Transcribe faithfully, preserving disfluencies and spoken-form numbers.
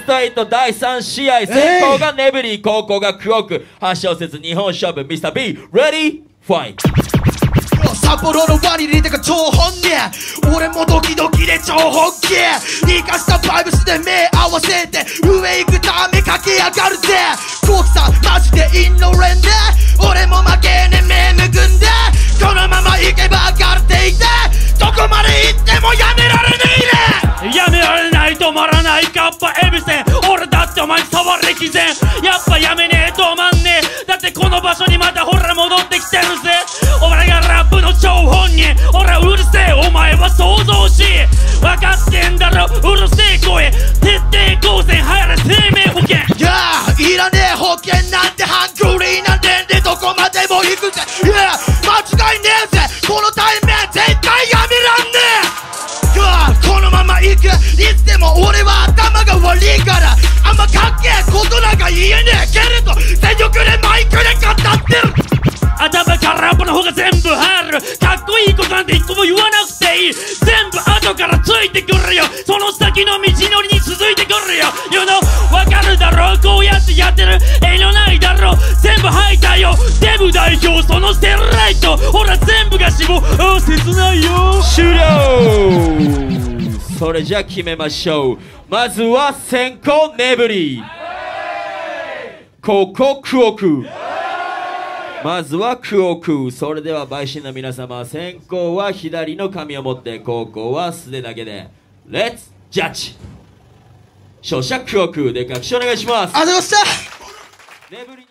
トはちだいさん試合、先攻がネブリー、後攻がクオーク。はち小節日本勝負、ミスター B、Ready? Fight! 札幌のワニリテが超本気、俺もドキドキで超本気、生かしたバイブスで目合わせて上行くため駆け上がるぜ。コウキさんマジでインノレンで、俺も負けね目むくんで、このまま行けば上がっていて、どこまで行ってもやめられないね。 やめられない止まらないカッパエビセン、俺だってお前に触れきぜん、やっぱやめねえ止まんねえ、だってこの場所にまたほら戻ってきてるぜ。お前がラップの張本人、俺はうるせえ、お前は想像し、分かってんだろうるせえ声、徹底抗戦流行れ生命保険。 いやーいらねえ保険なんてハングリーな年でどこまでも行くぜ。いや間違いねえぜ、この対面絶対やめらんねえ。いやこのまま行く、いつでも俺は頭が悪いから、あんまかっけえことなんか言えねえけれど、全力でマイクで語ってる。 頭からラップの方が全部入る、かっこいいことなんて一個も言わなくていい、全部後からついてくるよ、その先の道のりに続いてくるよ。You know わかるだろう、こうやってやってる遠慮ないだろう、全部吐いたよデブ代表、そのステライトほら全部が死亡、ああ切ないよ。 終了。それじゃ決めましょう。まずは先攻ネブリー、後攻クオク。まずはクオク。それでは陪審の皆様、先攻は左の紙を持って、後攻は素手だけでレッツジャッジ。勝者クオクで確証お願いします。 ありがとうございました。 ネブリ